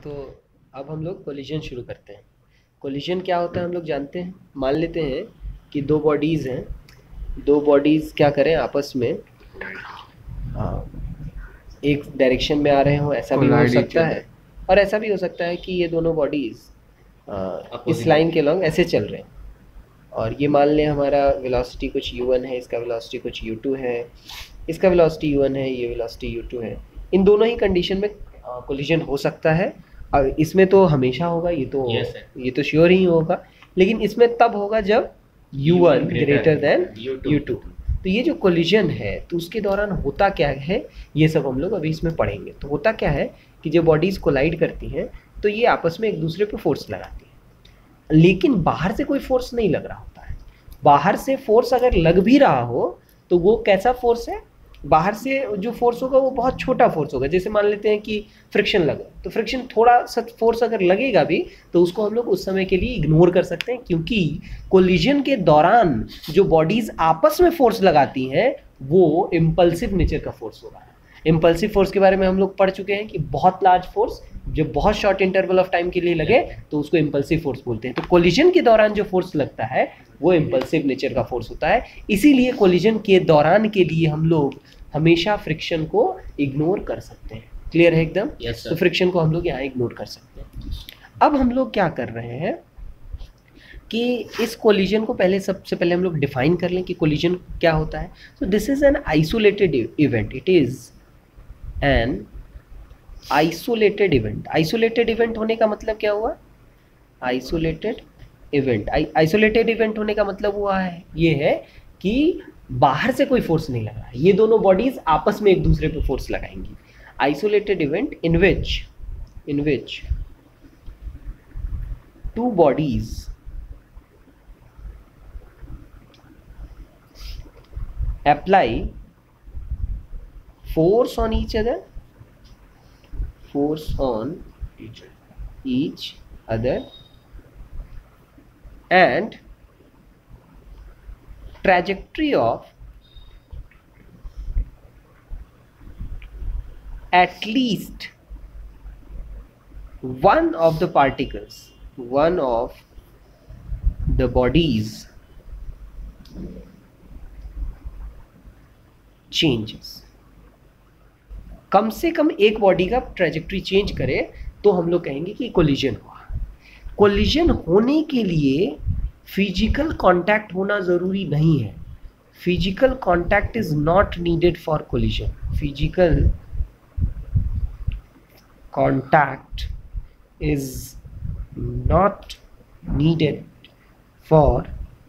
तो अब हम लोग कोलिजन शुरू करते हैं। कोलिजन क्या होता है हम लोग जानते हैं। मान लेते हैं कि दो बॉडीज़ हैं, दो बॉडीज़ क्या करें आपस में एक डायरेक्शन में आ रहे हों, ऐसा भी हो सकता है। और ऐसा भी हो सकता है कि ये दोनों बॉडीज़ इस लाइन के लॉन्ग ऐसे चल रहे हैं और ये मान लें हमारा वेलोसिटी कुछ u1 है, इसका वेलोसिटी कुछ u2 है, इसका वेलोसिटी u1 है, ये वेलोसिटी u2 है। इन दोनों ही कंडीशन में कोलिजन हो सकता है। और इसमें तो हमेशा होगा, ये तो श्योर ही होगा। लेकिन इसमें तब होगा जब u1 ग्रेटर देन u2। तो ये जो कोलिजन है तो उसके दौरान होता क्या है ये सब हम लोग अभी इसमें पढ़ेंगे। तो होता क्या है कि जब बॉडीज़ कोलाइड करती हैं तो ये आपस में एक दूसरे पे फोर्स लगाती है, लेकिन बाहर से कोई फोर्स नहीं लग रहा होता है। बाहर से फोर्स अगर लग भी रहा हो तो वो कैसा फोर्स है, बाहर से जो फोर्स होगा वो बहुत छोटा फोर्स होगा। जैसे मान लेते हैं कि फ्रिक्शन लगा, तो फ्रिक्शन थोड़ा सा फोर्स अगर लगेगा भी तो उसको हम लोग उस समय के लिए इग्नोर कर सकते हैं, क्योंकि कोलिजन के दौरान जो बॉडीज आपस में फोर्स लगाती हैं वो इम्पल्सिव नेचर का फोर्स होगा। इम्पल्सिव फोर्स के बारे में हम लोग पढ़ चुके हैं कि बहुत लार्ज फोर्स जब बहुत शॉर्ट इंटरवल ऑफ टाइम के लिए लगे तो उसको इम्पल्सिव फोर्स बोलते हैं। तो कोलिजन के दौरान जो फोर्स लगता है वो इम्पल्सिव नेचर का फोर्स होता है। इसीलिए कोलिजन के दौरान के लिए हम लोग हमेशा फ्रिक्शन को इग्नोर कर सकते हैं। क्लियर है एकदम? yes, तो फ्रिक्शन को हम लोग यहाँ इग्नोर कर सकते हैं। अब हम लोग क्या कर रहे हैं कि इस कोलिजन को सबसे पहले हम लोग डिफाइन कर लें कि कोलिजन क्या होता है। तो this is an isolated event. It is an isolated event. Isolated event होने का मतलब क्या हुआ? Isolated event. आइसोलेटेड इवेंट होने का मतलब हुआ है ये है कि बाहर से कोई फोर्स नहीं लग रहा है, ये दोनों बॉडीज आपस में एक दूसरे पे फोर्स लगाएंगी। Isolated event in which two bodies apply force on each other, force on each other and trajectory of at least one of the particles, one of the bodies changes। कम से कम एक बॉडी का trajectory change करे तो हम लोग कहेंगे कि कोलिजन हुआ। कोलिजन होने के लिए फिजिकल कांटेक्ट होना ज़रूरी नहीं है। Physical contact is not needed for collision. Physical contact is not needed for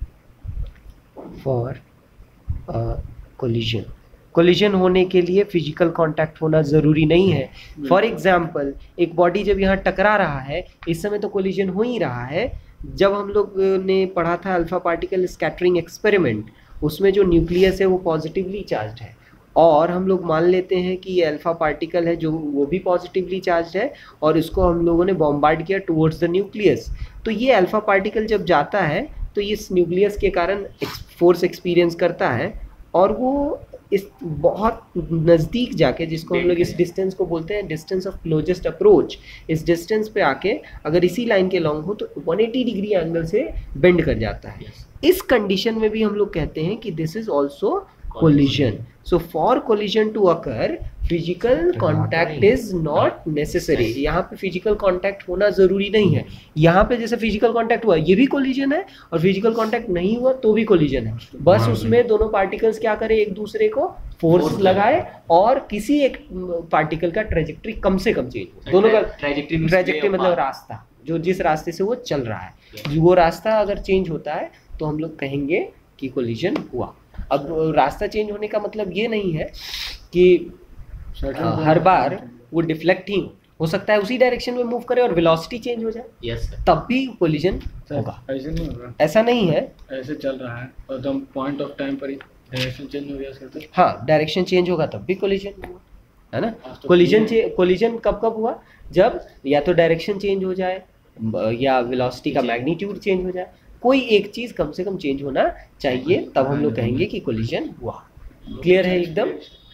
collision. Collision होने के लिए फिजिकल कांटेक्ट होना ज़रूरी नहीं है। फॉर एग्जाम्पल, एक बॉडी जब यहाँ टकरा रहा है, इस समय तो कोलिजन हो ही रहा है। जब हम लोग ने पढ़ा था अल्फा पार्टिकल स्कैटरिंग एक्सपेरिमेंट, उसमें जो न्यूक्लियस है वो पॉजिटिवली चार्ज है और हम लोग मान लेते हैं कि ये अल्फा पार्टिकल है जो वो भी पॉजिटिवली चार्ज है और इसको हम लोगों ने बॉम्बार्ड किया टुवर्ड्स द न्यूक्लियस। तो ये अल्फा पार्टिकल जब जाता है तो इस न्यूक्लियस के कारण फोर्स एक्सपीरियंस करता है और वो इस बहुत नज़दीक जाके, जिसको हम लोग इस डिस्टेंस को बोलते हैं डिस्टेंस ऑफ क्लोजेस्ट अप्रोच, इस डिस्टेंस पे आके अगर इसी लाइन के लॉन्ग हो तो 180 डिग्री एंगल से बेंड कर जाता है। इस कंडीशन में भी हम लोग कहते हैं कि this is also collision. So for collision to occur physical contact is not necessary. यहाँ पे फिजिकल कांटेक्ट होना ज़रूरी नहीं है। यहाँ पे जैसे फिजिकल कांटेक्ट हुआ ये भी कोलिजन है और फिजिकल कांटेक्ट नहीं हुआ तो भी कोलिजन है। बस उसमें दोनों पार्टिकल्स क्या करें, एक दूसरे को फोर्स लगाए और किसी एक पार्टिकल का ट्रेजेक्ट्री कम से कम चेंज हो। दोनों का ट्रेजेक्ट्री मतलब रास्ता, जो जिस रास्ते से वो चल रहा है, वो रास्ता अगर चेंज होता है तो हम लोग कहेंगे कि कोलिजन हुआ। अब रास्ता चेंज होने का मतलब ये नहीं है कि हर बार वो डिफ्लेक्ट ही हो सकता है, उसी डायरेक्शन में मूव करे और वेलोसिटी चेंज हो जाए, तब भी कोलिजन होगा। ऐसे नहीं होगा, ऐसा नहीं है। ऐसे चल रहा है और एकदम पॉइंट ऑफ टाइम पर ही डायरेक्शन चेंज हो गया। हाँ, डायरेक्शन चेंज होगा तब भी कोलिजन हुआ, है ना। कोलिजन कब कब हुआ? जब या तो डायरेक्शन चेंज हो जाए या वेलोसिटी का मैग्नीट्यूड चेंज हो जाए, कोई एक चीज़ कम से कम चेंज होना चाहिए, तब हम लोग कहेंगे कि कोलिजन हुआ। क्लियर है एकदम?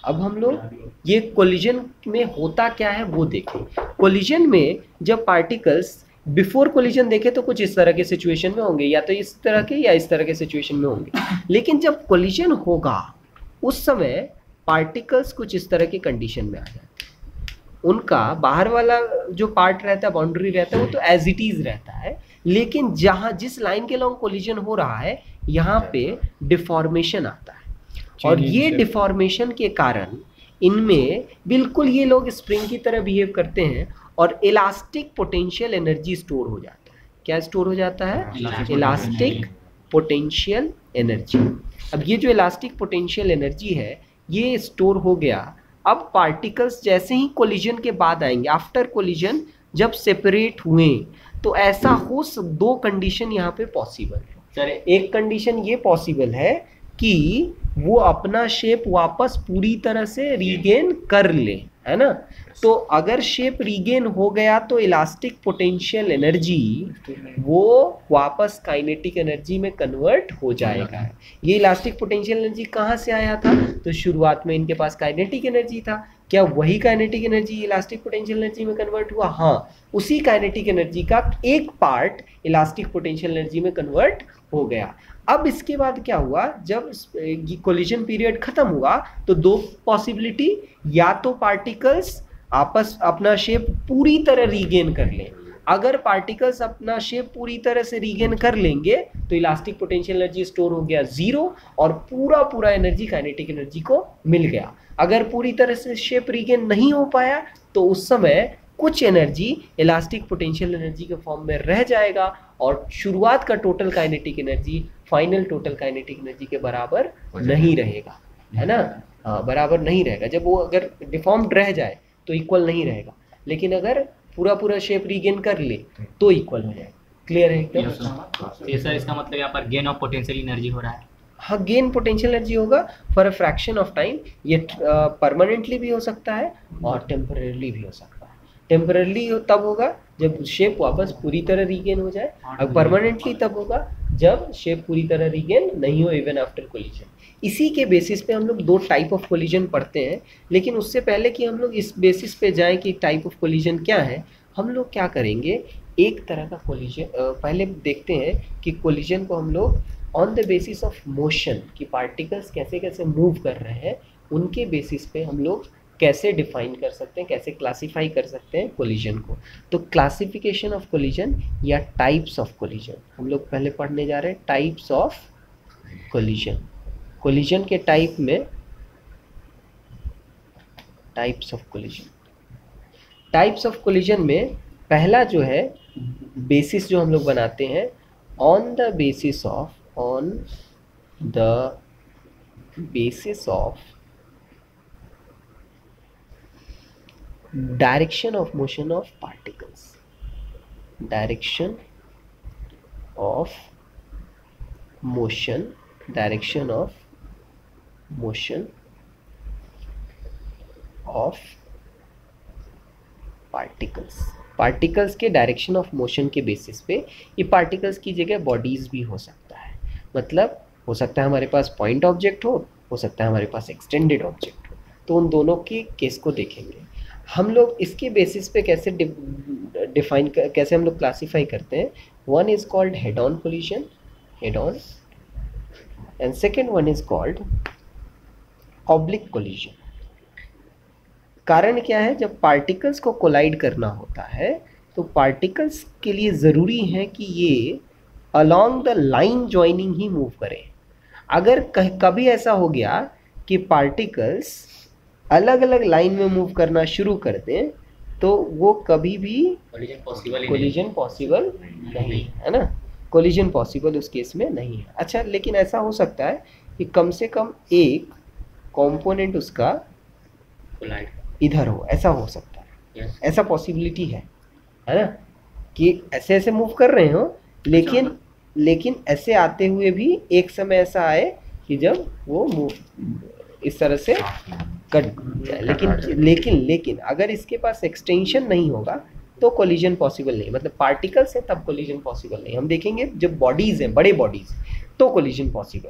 अब हम लोग ये कोलिजन में होता क्या है वो देखें। कोलिजन में जब पार्टिकल्स बिफोर कोलिजन देखे तो कुछ इस तरह के सिचुएशन में होंगे, या तो इस तरह के या इस तरह के सिचुएशन में होंगे, लेकिन जब कोलिजन होगा उस समय पार्टिकल्स कुछ इस तरह की कंडीशन में आ जाते हैं। उनका बाहर वाला जो पार्ट रहता है, बाउंड्री रहता है, वो तो एज इट इज रहता है, लेकिन जहाँ जिस लाइन के लॉन्ग कोलिजन हो रहा है यहाँ पे डिफॉर्मेशन आता है, और ये डिफॉर्मेशन के कारण इनमें बिल्कुल ये लोग स्प्रिंग की तरह बिहेव करते हैं और इलास्टिक पोटेंशियल एनर्जी स्टोर हो जाता है। क्या स्टोर हो जाता है? Elastic potential energy. अब ये जो इलास्टिक पोटेंशियल एनर्जी है ये स्टोर हो गया। अब पार्टिकल्स जैसे ही कोलिजन के बाद आएंगे, आफ्टर कोलिजन जब सेपरेट हुए, तो ऐसा हो दो कंडीशन यहाँ पे पॉसिबल है। सर एक कंडीशन ये पॉसिबल है कि वो अपना शेप वापस पूरी तरह से रीगेन कर ले, है ना। तो अगर शेप रीगेन हो गया तो इलास्टिक पोटेंशियल एनर्जी वो वापस काइनेटिक एनर्जी में कन्वर्ट हो जाएगा। ये इलास्टिक पोटेंशियल एनर्जी कहाँ से आया था? तो शुरुआत में इनके पास काइनेटिक एनर्जी था। क्या वही kinetic energy elastic potential energy में कन्वर्ट हुआ? हाँ, उसी काइनेटिक एनर्जी का एक पार्ट इलास्टिक पोटेंशियल एनर्जी में कन्वर्ट हो गया। अब इसके बाद क्या हुआ, जब कोलिजन पीरियड खत्म हुआ तो दो पॉसिबिलिटी, या तो पार्टिकल्स आपस अपना शेप पूरी तरह रीगेन कर लें। अगर पार्टिकल्स अपना शेप पूरी तरह से रीगेन कर लेंगे तो इलास्टिक पोटेंशियल एनर्जी स्टोर हो गया 0 और पूरा एनर्जी काइनेटिक एनर्जी को मिल गया। अगर पूरी तरह से शेप रीगेन नहीं हो पाया तो उस समय कुछ एनर्जी इलास्टिक पोटेंशियल एनर्जी के फॉर्म में रह जाएगा और शुरुआत का total kinetic energy final total kinetic energy के बराबर नहीं रहेगा, है ना। हाँ, बराबर नहीं रहेगा। जब वो अगर डिफॉर्म्ड रह जाए तो इक्वल नहीं रहेगा, लेकिन अगर पूरा शेप रीगेन कर ले तो इक्वल हो जाएगा। क्लियर है एकदम? सर इसका मतलब यहाँ पर गेन ऑफ पोटेंशियल एनर्जी हो रहा है। हाँ, गेन पोटेंशियल एनर्जी होगा for a fraction of time. ये परमानेंटली भी हो सकता है और टेम्परेरली भी हो सकता है। टेम्परेरली तब होगा जब शेप वापस पूरी तरह रीगेन हो जाए, और परमानेंटली तब होगा जब शेप पूरी तरह रीगेन नहीं हो इवन आफ्टर कोलिजन। इसी के बेसिस पे हम लोग दो टाइप ऑफ कोलिजन पढ़ते हैं, लेकिन उससे पहले कि हम लोग इस बेसिस पे जाएं कि टाइप ऑफ कोलिजन क्या है, हम लोग क्या करेंगे, एक तरह का कोलिजन पहले देखते हैं कि कोलिजन को हम लोग on the basis of motion, कि पार्टिकल्स कैसे कैसे मूव कर रहे हैं, उनके बेसिस पे हम लोग कैसे डिफाइन कर सकते हैं, कैसे क्लासीफाई कर सकते हैं कोलिजन को। तो क्लासिफिकेशन ऑफ कोलिजन या टाइप्स ऑफ कोलिजन हम लोग पहले पढ़ने जा रहे हैं। टाइप्स ऑफ कोलिजन, कोलिजन के टाइप में types of collision, types of collision में पहला जो है बेसिस जो हम लोग बनाते हैं, on the basis of direction of motion of particles, direction of motion of particles के डायरेक्शन ऑफ मोशन के बेसिस पे ये पार्टिकल्स की जगह बॉडीज भी हो सकता है। मतलब हो सकता है हमारे पास पॉइंट ऑब्जेक्ट हो सकता है हमारे पास एक्सटेंडेड ऑब्जेक्ट हो, तो उन दोनों के केस को देखेंगे हम लोग। इसके बेसिस पे कैसे डिफाइन कैसे हम लोग क्लासीफाई करते हैं। One is called head on collision, head on, and second one is called oblique collision. कारण क्या है, जब पार्टिकल्स को कोलाइड करना होता है तो पार्टिकल्स के लिए ज़रूरी है कि ये अलोंग द लाइन जॉइनिंग ही मूव करें। अगर कभी ऐसा हो गया कि पार्टिकल्स अलग अलग लाइन में मूव करना शुरू कर दें तो वो कभी भी कोलिजन पॉसिबल नहीं है ना, कोलिजन पॉसिबल उस केस में नहीं है। अच्छा, लेकिन ऐसा हो सकता है कि कम से कम एक कंपोनेंट उसका इधर हो, ऐसा हो सकता है। ऐसा पॉसिबिलिटी है ना, कि ऐसे ऐसे मूव कर रहे हो लेकिन ऐसे आते हुए भी एक समय ऐसा आए कि जब वो मूव इस तरह से कट जाए। लेकिन अगर इसके पास एक्सटेंशन नहीं होगा तो कोलिजन पॉसिबल नहीं। मतलब पार्टिकल्स है तब कोलिजन पॉसिबल नहीं। हम देखेंगे जब बॉडीज हैं, बड़े बॉडीज, तो कोलिजन पॉसिबल है।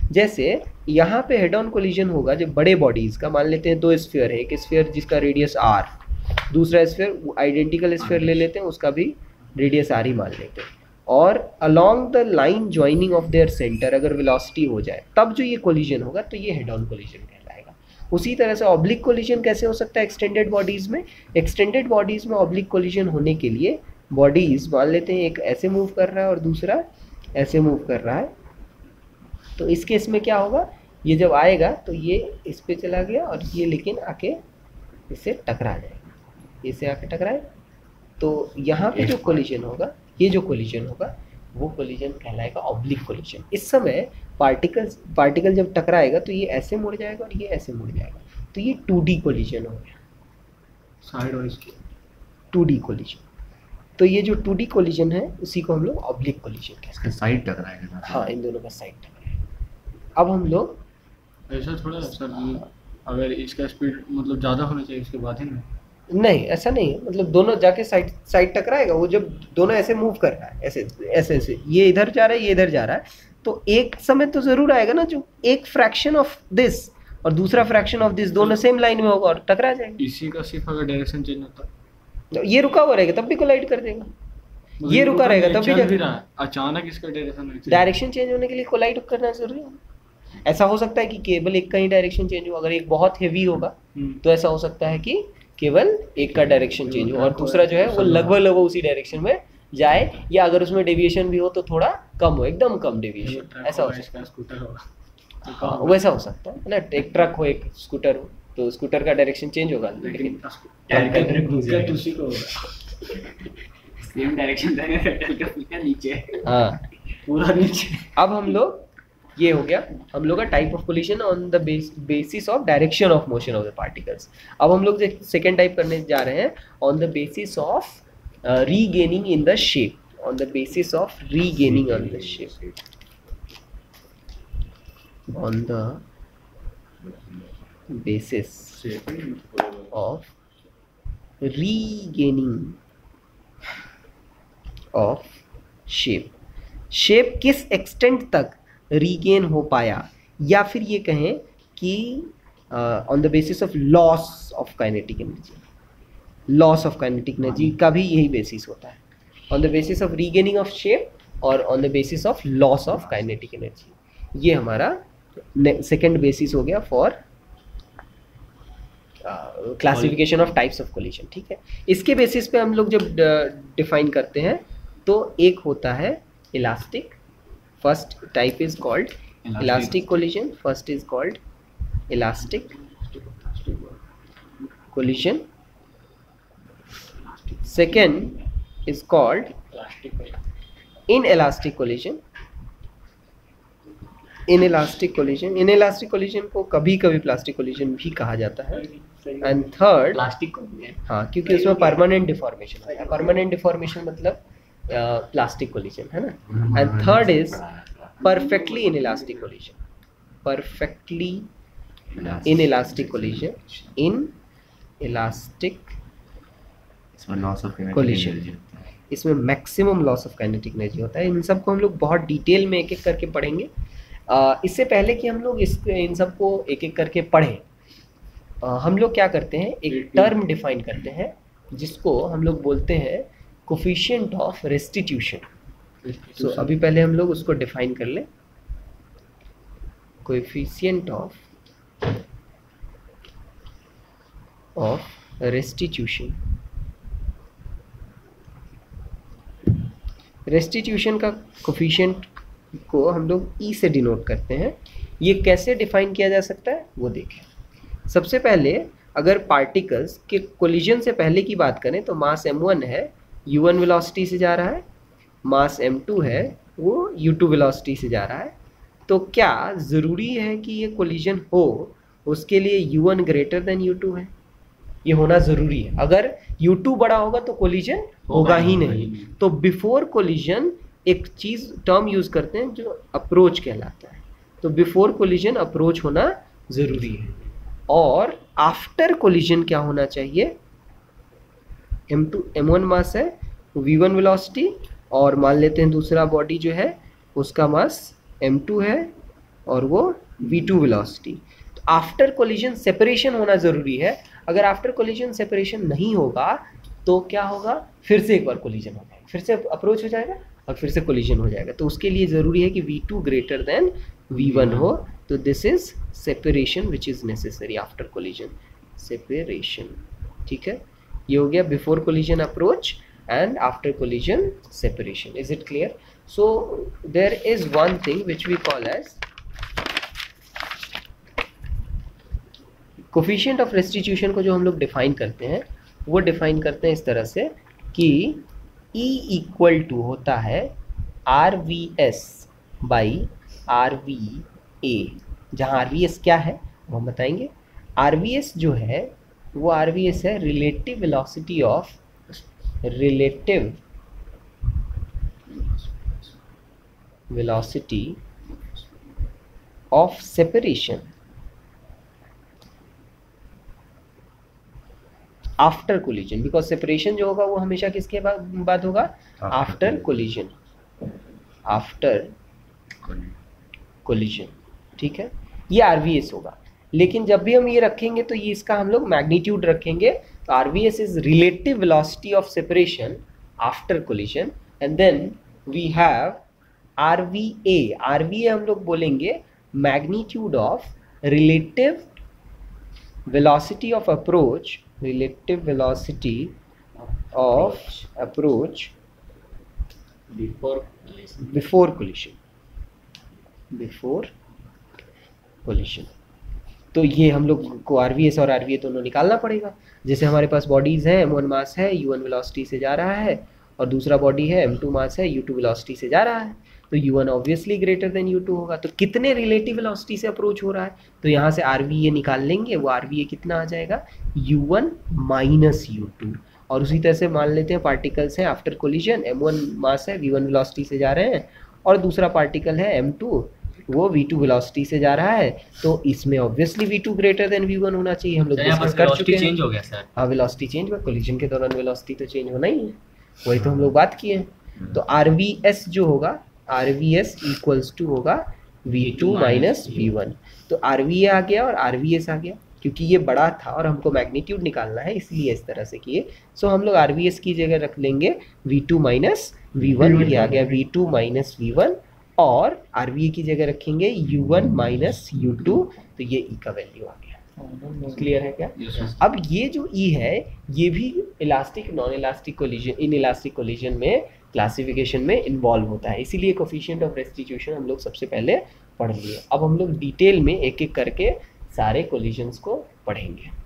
जैसे यहाँ पे हेड ऑन कोलिजन होगा जब बड़े बॉडीज का, मान लेते हैं दो स्फीयर है, एक स्फीयर जिसका रेडियस r, दूसरा स्फीयर आइडेंटिकल स्फीयर ले लेते हैं, उसका भी रेडियस r ही मान लेते हैं, और along the line joining of their centre अगर वेलोसिटी हो जाए तब जो ये कोलिजन होगा तो ये हेड ऑन कोलिजन कहलाएगा। उसी तरह से ऑब्लिक कोलिजन कैसे हो सकता है एक्सटेंडेड बॉडीज में? एक्सटेंडेड बॉडीज में ऑब्लिक कोलिजन होने के लिए बॉडीज मान लेते हैं एक ऐसे मूव कर रहा है और दूसरा ऐसे मूव कर रहा है, तो इस केस में क्या होगा, ये जब आएगा तो ये इस पे चला गया और ये लेकिन आके इससे टकरा जाएगा, इससे आके टकराए, तो यहाँ पे जो कोलिजन होगा, ये जो कोलिजन होगा वो कोलिजन कहलाएगा ऑब्लिक कोलिजन। इस समय पार्टिकल जब टकराएगा तो ये ऐसे मुड़ जाएगा और ये ऐसे मुड़ जाएगा, तो ये 2D कोलिजन हो गया, साइड वाइज 2D कोलिजन। तो ये जो 2D कोलिजन है उसी को हम लोग ऑब्लिक कोलिजन कहते हैं। साइड टकराएगा। हाँ, इन दोनों का साइड टकराएगा। अब हम लोग ऐसा थोड़ा सर, अगर इसका स्पीड मतलब ज़्यादा होना चाहिए उसके बाद ही ना? नहीं, ऐसा नहीं है, मतलब दोनों जाके साइड टकराएगा। वो जब दोनों ऐसे मूव कर रहा है, ऐसे ऐसे ऐसे, ये इधर जा रहा है, ये इधर जा रहा है, तो एक समय तो जरूर आएगा ना जो एक फ्रैक्शन ऑफ दिस और दूसरा फ्रैक्शन ऑफ दिस दोनों सेम लाइन में होगा और टकरा जाएंगे। इसी का सिर्फ अगर डायरेक्शन चेंज होता तो ये रुका हुआ रहेगा तब भी कोलाइड कर देगा, मतलब ये रुका रहेगा तब चल भी भी रहा है, अचानक इसका डायरेक्शन चेंज होने के लिए कोलाइड करना जरूरी है। ऐसा हो सकता है कि केवल एक का ही डायरेक्शन चेंज हो, अगर एक बहुत हेवी होगा तो ऐसा हो सकता है कि केवल एक का डायरेक्शन चेंज हो और दूसरा जो है वो लगभग उसी डायरेक्शन में जाए, या अगर उसमें डेविएशन भी हो तो थोड़ा कम हो, एकदम कम डेविएशन, ऐसा हो सकता है। स्कूटर होगा हाँ, वैसा हो सकता है ना, एक ट्रक हो एक स्कूटर हो तो स्कूटर का डायरेक्शन चेंज होगा, लेकिन उसी को होगा सेम डायरेक्शन रहेगा नीचे, हाँ पूरा नीचे। अब हम लोग, ये हो गया हम लोग का type of collision on the basis of direction of motion of the particles. अब हम लोग सेकेंड टाइप करने जा रहे हैं on the basis of regaining in the shape, on the basis of regaining on the shape, on the basis of regaining of shape। Shape किस extent तक regain हो पाया, या फिर ये कहें कि on the basis of loss of kinetic energy, loss of kinetic energy का भी यही बेसिस होता है, on the basis of regaining of shape और on the basis of loss of kinetic energy. ये हमारा सेकेंड बेसिस हो गया for classification of types of collision. ठीक है, इसके बेसिस पे हम लोग जब डिफाइन करते हैं तो एक होता है elastic, first type is called elastic collision, first is called elastic collision, second is called inelastic collision. Inelastic collision को कभी कभी प्लास्टिक कोलिजन भी कहा जाता है। एंड थर्ड प्लास्टिक, हाँ, क्योंकि उसमें परमानेंट डिफॉर्मेशन है, परमानेंट डिफॉर्मेशन मतलब प्लास्टिक कोलिजन है ना। And third is perfectly inelastic collision, perfectly inelastic collision, inelastic collision, इसमें maximum loss of kinetic energy होता है। इन सबको हम लोग बहुत डिटेल में एक एक करके पढ़ेंगे। इससे पहले कि हम लोग इन सबको एक एक करके पढ़ें, हम लोग क्या करते हैं, एक टर्म डिफाइन करते हैं जिसको हम लोग बोलते हैं कोफिशिएंट ऑफ रेस्टिट्यूशन। सो अभी पहले हम लोग उसको डिफाइन कर लें, कोफिशिएंट ऑफ रेस्टिट्यूशन। रेस्टिट्यूशन का कोफिशिएंट को हम लोग ई से डिनोट करते हैं। ये कैसे डिफाइन किया जा सकता है वो देखें। सबसे पहले अगर पार्टिकल्स के कोलिजन से पहले की बात करें तो मास m1 है, u1 वेलोसिटी से जा रहा है, मास m2 है, वो u2 वेलोसिटी से जा रहा है। तो क्या ज़रूरी है कि ये कोलिजन हो, उसके लिए u1 ग्रेटर देन u2 है? ये होना ज़रूरी है। अगर u2 बड़ा होगा तो कोलिजन होगा ही नहीं। तो बिफोर कोलिजन एक चीज़ टर्म यूज़ करते हैं जो अप्रोच कहलाता है। तो बिफोर कोलिजन अप्रोच होना ज़रूरी है। और आफ्टर कोलिजन क्या होना चाहिए, m1 मास है, v1 वेलोसिटी, और मान लेते हैं दूसरा बॉडी जो है उसका मास m2 है और वो v2 वेलोसिटी। तो आफ्टर कोलिजन सेपरेशन होना ज़रूरी है। अगर आफ्टर कोलिजन सेपरेशन नहीं होगा तो क्या होगा, फिर से एक बार कोलिजन हो जाएगा, फिर से अप्रोच हो जाएगा और फिर से कोलिजन हो जाएगा। तो उसके लिए ज़रूरी है कि v2 ग्रेटर देन v1 हो। तो this is separation which is necessary after collision, separation. ठीक है, ये हो गया before collision approach and after collision separation. Is it clear? So there is one thing which we call as coefficient of restitution को जो हम लोग define करते हैं वो डिफाइन करते हैं इस तरह से कि E इक्वल टू होता है RVS बाई RVA, जहाँ RVS क्या है वो हम बताएंगे। RVS जो है वो RVS है relative velocity of relative velocity of separation after collision, because separation जो होगा वो हमेशा किसके बाद होगा, after collision, after collision। ठीक है, ये RVS होगा। लेकिन जब भी हम ये रखेंगे तो ये इसका हम लोग मैग्नीट्यूड रखेंगे। तो RVS is relative velocity of separation after collision, and then we have RVA। RVA हम लोग बोलेंगे magnitude of relative velocity of approach, relative velocity of approach before collision, before collision। तो ये हम लोग को RVS और RVA दोनों निकालना पड़ेगा। जैसे हमारे पास बॉडीज़ हैं, M1 मास है, U1 वेलोसिटी से जा रहा है, और दूसरा बॉडी है M2 मास है, U2 वेलोसिटी से जा रहा है। तो U1 obviously greater than U2 होगा। तो कितने रिलेटिव वेलोसिटी से अप्रोच हो रहा है, तो यहाँ से RVA निकाल लेंगे। वो RVA कितना आ जाएगा, U1 माइनस U2। और उसी तरह से मान लेते हैं पार्टिकल्स हैं आफ्टर कोलिजन, M1 मास है, V1 वेलोसिटी से जा रहे हैं, और दूसरा पार्टिकल है M2, वो V2 वेलोसिटी से जा रहा है। तो इसमें obviously V2 greater than V1 होना चाहिए। हम लोग डिस्कस कर चुके हैं। चेंज हो गया सर। हाँ, वेलोसिटी चेंज हुआ, कोलिजन के दौरान वेलोसिटी तो चेंज होना ही है, वही तो हम लोग बात किए हैं। तो RVS जो होगा, RVS इक्वल्स टू होगा V2 माइनस V1। तो RVA आ गया और RVS आ गया, क्योंकि ये बड़ा था और हमको मैग्नीट्यूड निकालना है, इसलिए इस तरह से किए। सो हम लोग RVS की जगह रख लेंगे V2 माइनस V1। ये आ गया V2 माइनस V1, और RVA की जगह रखेंगे U1 माइनस U2। तो ये E का वैल्यू आ गया। क्लियर है क्या? अब ये जो E है ये भी elastic, non elastic collision, inelastic collision में क्लासिफिकेशन में इन्वॉल्व होता है। इसीलिए कोफिशिएंट ऑफ रेस्टिट्यूशन हम लोग सबसे पहले पढ़ लिए। अब हम लोग डिटेल में एक एक करके सारे कोलिजन्स को पढ़ेंगे।